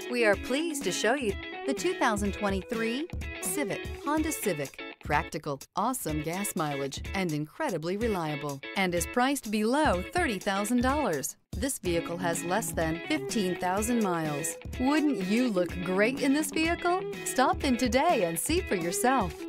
We are pleased to show you the 2023 Honda Civic. Practical, awesome gas mileage, and incredibly reliable, and is priced below $30,000. This vehicle has less than 15,000 miles. Wouldn't you look great in this vehicle? Stop in today and see for yourself.